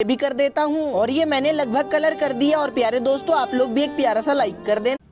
भी कर देता हूँ और ये मैंने लगभग कलर कर दिया। और प्यारे दोस्तों आप लोग भी एक प्यारा सा लाइक कर देना।